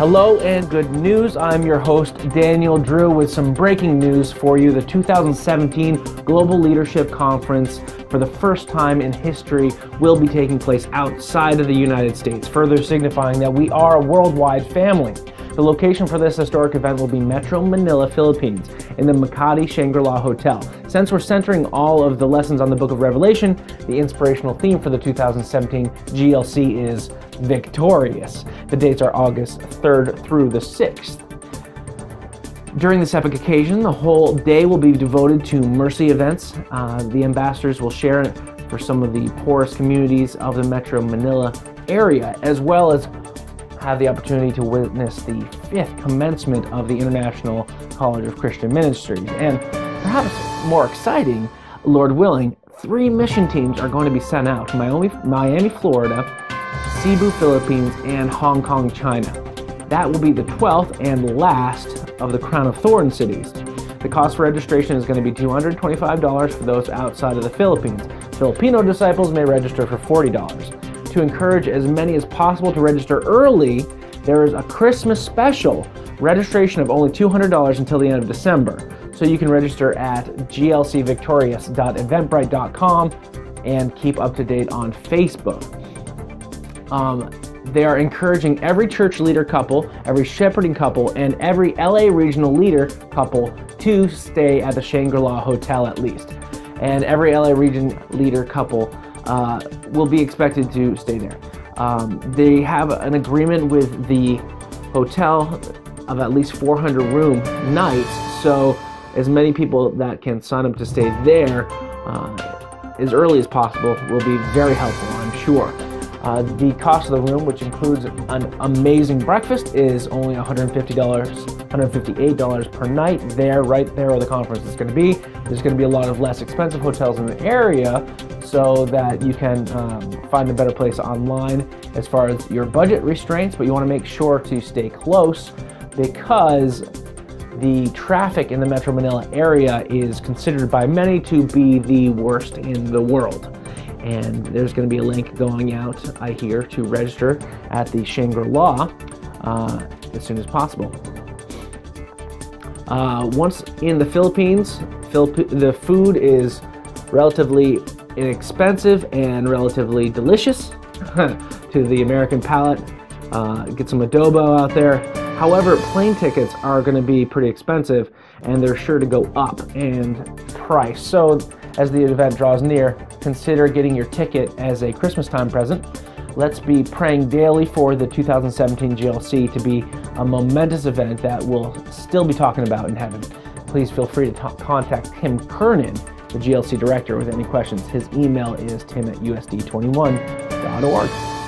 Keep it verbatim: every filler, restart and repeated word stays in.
Hello and good news. I'm your host, Daniel Drew, with some breaking news for you. The two thousand seventeen Global Leadership Conference, for the first time in history, will be taking place outside of the United States, further signifying that we are a worldwide family. The location for this historic event will be Metro Manila, Philippines, in the Makati Shangri-La Hotel. Since we're centering all of the lessons on the Book of Revelation, the inspirational theme for the two thousand seventeen G L C is Victorious. The dates are August third through the sixth. During this epic occasion, the whole day will be devoted to mercy events. Uh, the ambassadors will share for some of the poorest communities of the Metro Manila area, as well as have the opportunity to witness the fifth commencement of the International College of Christian Ministries. And perhaps more exciting, Lord willing, three mission teams are going to be sent out to Miami, Miami, Florida, Cebu, Philippines, and Hong Kong, China. That will be the twelfth and last of the Crown of Thorns cities. The cost for registration is going to be two hundred twenty-five dollars for those outside of the Philippines. Filipino disciples may register for forty dollars. To encourage as many as possible to register early, there is a Christmas special, registration of only two hundred dollars until the end of December. So you can register at g l c victorious dot eventbrite dot com and keep up to date on Facebook. Um, they are encouraging every church leader couple, every shepherding couple, and every L A regional leader couple to stay at the Shangri-La Hotel at least. And every L A region leader couple uh, will be expected to stay there. Um, they have an agreement with the hotel of at least four hundred room nights, so as many people that can sign up to stay there uh, as early as possible will be very helpful, I'm sure. Uh, the cost of the room, which includes an amazing breakfast, is only one hundred fifty dollars, one hundred fifty-eight dollars per night there, right there where the conference is going to be. There's going to be a lot of less expensive hotels in the area so that you can um, find a better place online as far as your budget restraints, but you want to make sure to stay close because the traffic in the Metro Manila area is considered by many to be the worst in the world. And there's going to be a link going out, I hear, to register at the Shangri-La uh, as soon as possible. Uh, once in the Philippines, Philip the food is relatively inexpensive and relatively delicious to the American palate. Uh, get some adobo out there. However, plane tickets are going to be pretty expensive, and they're sure to go up in price. So as the event draws near, consider getting your ticket as a Christmas time present. Let's be praying daily for the two thousand seventeen G L C to be a momentous event that we'll still be talking about in heaven. Please feel free to contact Tim Kernan, the G L C director, with any questions. His email is tim at u s d twenty-one dot org.